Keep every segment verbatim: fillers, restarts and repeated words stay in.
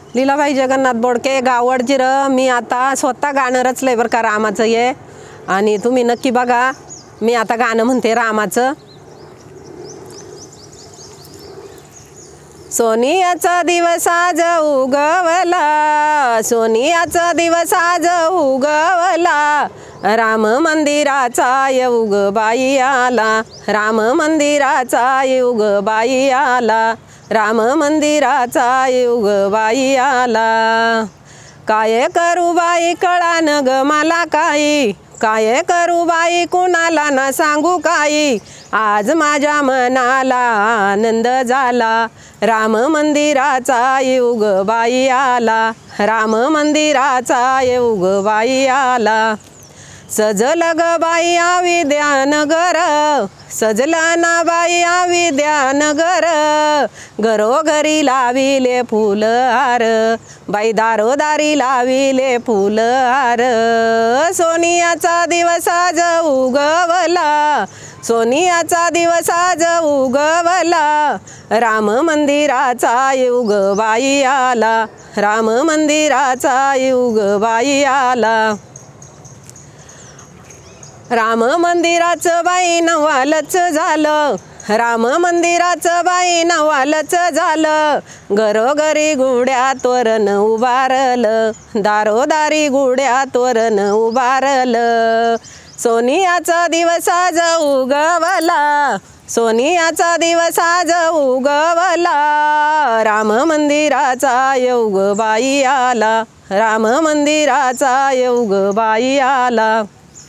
लीलाबाई जगन्नाथ बोडके, गाव वडजिर. मी आता स्वतः गाणं रचलंय बरं का रामाचं ये, आणि तुम्ही नक्की बघा. मी आता गाणं म्हणते रामाचं. सोनियाचा दिवस आज उगवला, सोनियाचा दिवस आज उगवला, राम मंदिराचा युग बाई आला, राम मंदिराचा युग बाई आला, राम मंदिराचा युग बाई आला. काय करू बाई कळान ग मला काही, काय करू बाई कुणाला ना सांगू काही, आज माझ्या मनाला आनंद झाला, राम मंदिराचा युग बाई आला, राम मंदिराचा युग बाई आला. सजलं ग बाई विद्यानगर, सजलं ना बाई विद्यानगर, घरोघरी लाविले फुलहार, बाई दारोदारी लाविले फुलहार. सोनियाचा दिवस आज उगवला, सोनियाचा दिवस आज उगवला, राम मंदिराचा युग बाई आला, राम मंदिराचा युग बाई आला. राम मंदिराचं बाई नवालच झालं, राम मंदिराचं बाई नवालच झालं, घरोघरी गुड्या तोरण उभारलं, दारोदारी गुड्या तोरण उभारलं. सोनियाचा दिवस आज उगवला, सोनियाचा दिवस आज उगवला, राम मंदिराचा युग बाई आला, राम मंदिराचा युग बाई आला.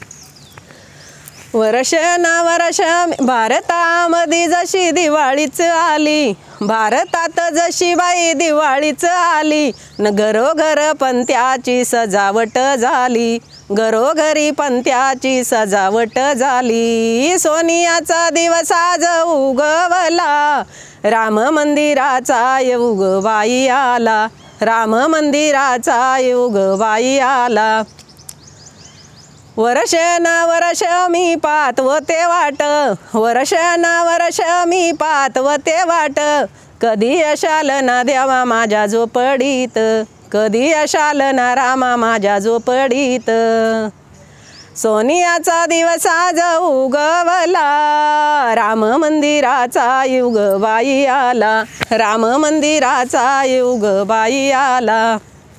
वर्ष ना वर्ष भारतामध्ये जशी दिवाळीच आली, भारतात जशी बाई दिवाळीच आली, न घरोघर पंत्याची सजावट झाली, घरोघरी पंत्याची सजावट झाली. सोनियाचा दिवस आज उगवला, राम मंदिराचा युग बाई आला, राम मंदिराचा युग बाई आला. वर्ष ना वर्ष मी पाहत होते वाट, वर्ष ना वर्ष मी पाहत होते वाट, कधी यशाल ना देवा माझ्या झोपडीत, कधी यशाल ना रामा माझ्या झोपडीत. सोनियाचा दिवस आज उगवला, राम मंदिराचा युग बाई आला, राम मंदिराचा युग बाई आला.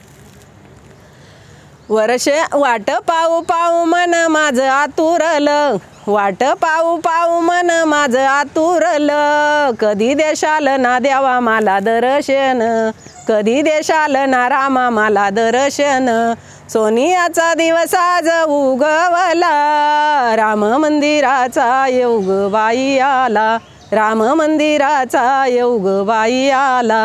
वर्ष वाट पाऊ पाऊ मन माझं आतुरलं, वाट पाऊ पाऊ मन माझं आतुरलं, कधी देशाल ना देवा मला दर्शन, कधी देशाल ना रामा मला दर्शन. सोनियाचा दिवस आज उगवला, राम मंदिराचा युग बाई आला, राम मंदिराचा युग बाई आला.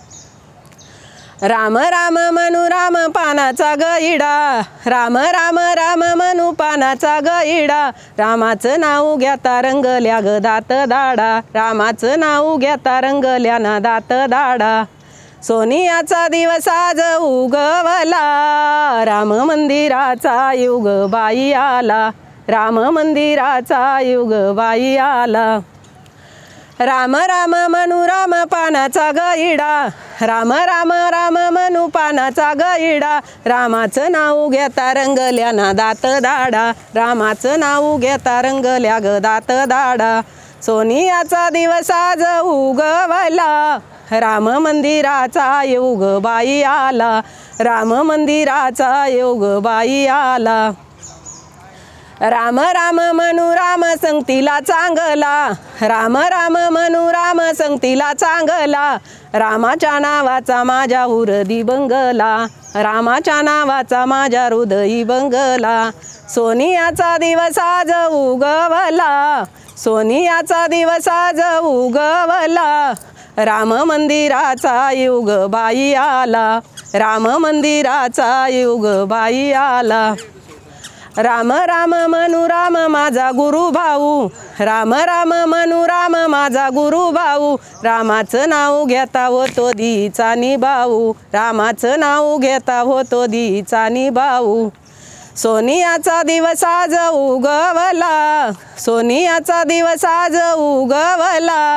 राम राम मनू राम पानाचा गईडा, राम राम राम मनू पानाचा गईडा, रामाचं नाव घेता रंगल्या ग दात दाडा, रामाचं नाव घेता रंगल्या ना दात दाडा. सोनियाचा दिवस आज उगवला, राम मंदिराचा युग बाई आला, राम मंदिराचा युग बाई आला. राम राम मनू राम पानाचा गईडा, राम राम राम मनू पानाचा गईडा, रामाचं नाव घेता रंगल्या ना दात दाडा, रामाचं नाव घेता रंगल्या ग दात दाडा. सोनियाचा दिवस आज उगवला, राम मंदिराचा युग बाई आला, राम मंदिराचा युग बाई आला. राम राम मनू राम संगतीला चांगला, राम राम मनू राम संगतीला चांगला, रामाच्या नावाचा माझ्या हृदयी बंगला, रामाच्या नावाचा माझ्या हृदयी बंगला. सोनियाचा दिवस आज उगवला, सोनियाचा दिवस आज उगवला, राम मंदिराचा युग बाई आला, राम मंदिराचा युग बाई आला. राम राम मनू राम माझा गुरु भाऊ, राम राम मनू राम माझा गुरु भाऊ, रामाचं नाव घेता होतो दीचा निभाऊ, रामाचं नाव घेता होतो दीचा निभाऊ. सोनियाचा दिवस आज उगवला, सोनियाचा दिवस आज उगवला,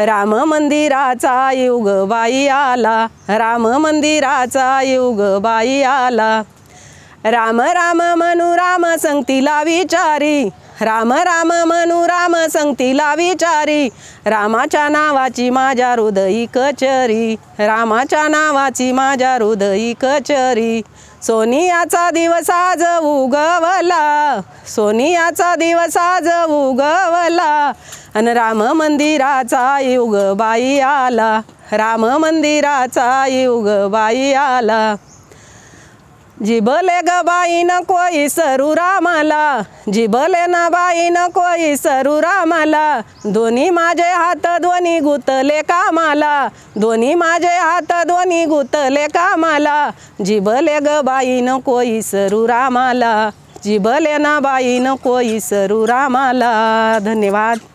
राम मंदिराचा युग बाई आला, राम मंदिराचा युग बाई आला. राम राम म्हणू राम संगतीला विचारी, राम राम म्हणू राम संगतीला विचारी. रामाच्या नावाची माझ्या हृदयी कचरी, रामाच्या नावाची माझ्या हृदयी कचरी. सोनियाचा दिवस आज उगवला, सोनियाचा दिवस आज उगवला. अन राम मंदिराचा युग बाई आला, राम मंदिराचा युग बाई आला. जिबले ग बाई नको इसरू रामाला, जिबले ना बाई नको इसरू रामाला. दोन्ही माझे हात दोन्ही गुतले कामाला, दोन्ही माझे हात दोन्ही गुतले कामाला. जिबले ग बाई नको इसरू रामाला, जिबले ना बाई नको इसरू रामाला. धन्यवाद.